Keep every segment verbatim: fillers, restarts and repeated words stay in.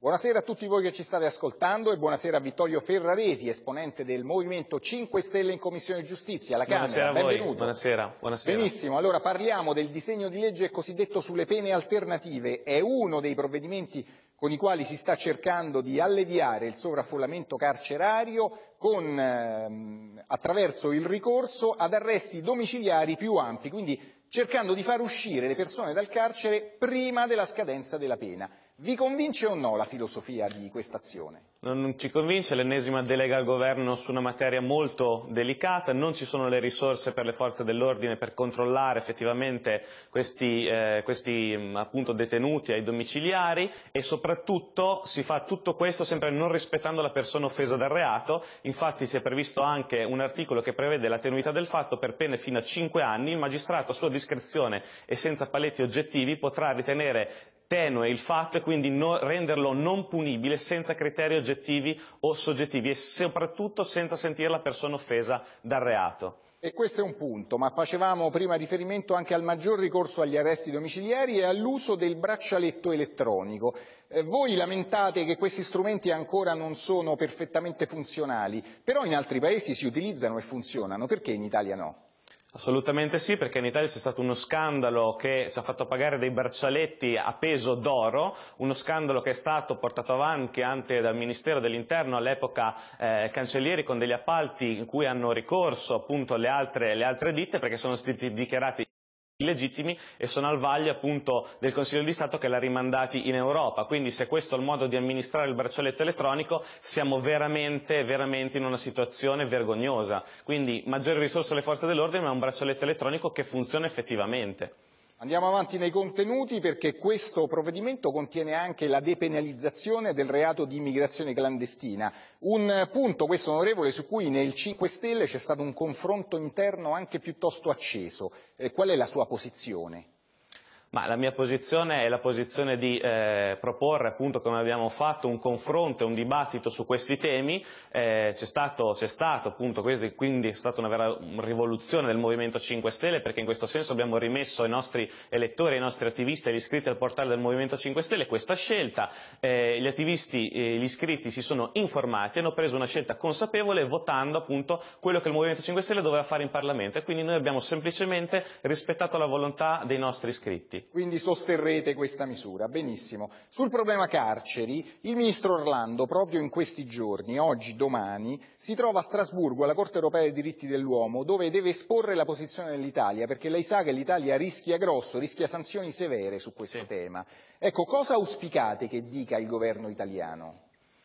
Buonasera a tutti voi che ci state ascoltando e buonasera a Vittorio Ferraresi, esponente del Movimento cinque Stelle in Commissione Giustizia alla Camera. Buonasera a voi. Benvenuto. Buonasera. Buonasera. Benissimo, allora parliamo del disegno di legge cosiddetto sulle pene alternative. È uno dei provvedimenti con i quali si sta cercando di alleviare il sovraffollamento carcerario con, ehm, attraverso il ricorso ad arresti domiciliari più ampi, quindi cercando di far uscire le persone dal carcere prima della scadenza della pena. Vi convince o no la filosofia di questa azione? Non ci convince l'ennesima delega al governo su una materia molto delicata, non ci sono le risorse per le forze dell'ordine per controllare effettivamente questi, eh, questi appunto detenuti ai domiciliari e soprattutto si fa tutto questo sempre non rispettando la persona offesa dal reato. Infatti si è previsto anche un articolo che prevede la tenuità del fatto per pene fino a cinque anni. Il magistrato a sua discrezione e senza paletti oggettivi potrà ritenere tenue il fatto e quindi no, renderlo non punibile senza criteri oggettivi o soggettivi e soprattutto senza sentire la persona offesa dal reato. E questo è un punto, ma facevamo prima riferimento anche al maggior ricorso agli arresti domiciliari e all'uso del braccialetto elettronico. Eh, voi lamentate che questi strumenti ancora non sono perfettamente funzionali, però in altri paesi si utilizzano e funzionano, perché in Italia no? Assolutamente sì, perché in Italia c'è stato uno scandalo che ci ha fatto pagare dei braccialetti a peso d'oro, uno scandalo che è stato portato avanti anche dal Ministero dell'Interno all'epoca eh, cancellieri con degli appalti in cui hanno ricorso appunto le altre, le altre ditte perché sono stati dichiarati illegittimi e sono al vaglio appunto del Consiglio di Stato che l'ha rimandati in Europa. Quindi se questo è il modo di amministrare il braccialetto elettronico siamo veramente, veramente in una situazione vergognosa. Quindi maggiori risorse alle forze dell'ordine ma un braccialetto elettronico che funziona effettivamente. Andiamo avanti nei contenuti perché questo provvedimento contiene anche la depenalizzazione del reato di immigrazione clandestina, un punto, questo onorevole, su cui nel cinque Stelle c'è stato un confronto interno anche piuttosto acceso. Eh, qual è la sua posizione? Ma la mia posizione è la posizione di eh, proporre, appunto come abbiamo fatto, un confronto e un dibattito su questi temi. Eh, c'è stato, c'è stato appunto, quindi è stata una vera rivoluzione del Movimento cinque Stelle, perché in questo senso abbiamo rimesso ai nostri elettori, ai nostri attivisti, agli iscritti al portale del Movimento cinque Stelle questa scelta. Eh, gli attivisti e gli iscritti si sono informati, hanno preso una scelta consapevole votando appunto quello che il Movimento cinque Stelle doveva fare in Parlamento e quindi noi abbiamo semplicemente rispettato la volontà dei nostri iscritti. Quindi sosterrete questa misura, benissimo. Sul problema carceri, il ministro Orlando proprio in questi giorni, oggi, domani, si trova a Strasburgo alla Corte Europea dei diritti dell'uomo dove deve esporre la posizione dell'Italia, perché lei sa che l'Italia rischia grosso, rischia sanzioni severe su questo sì. tema. Ecco, cosa auspicate che dica il governo italiano?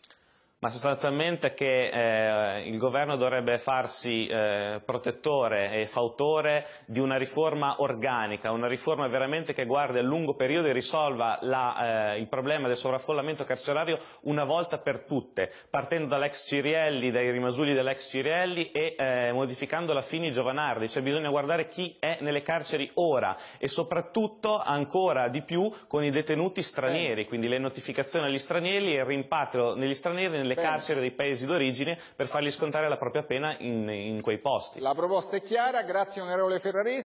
Ma sostanzialmente che eh, il governo dovrebbe farsi eh, protettore e fautore di una riforma organica, una riforma veramente che guardi a lungo periodo e risolva la, eh, il problema del sovraffollamento carcerario una volta per tutte, partendo dall'ex Cirielli, dai rimasugli dell'ex Cirielli e eh, modificando la Fini Giovanardi, cioè bisogna guardare chi è nelle carceri ora e soprattutto ancora di più con i detenuti stranieri, quindi le notificazioni agli stranieri e il rimpatrio negli stranieri nelle Bene. carceri dei paesi d'origine per fargli scontare la propria pena in, in quei posti. La proposta è chiara, grazie onorevole Ferraresi.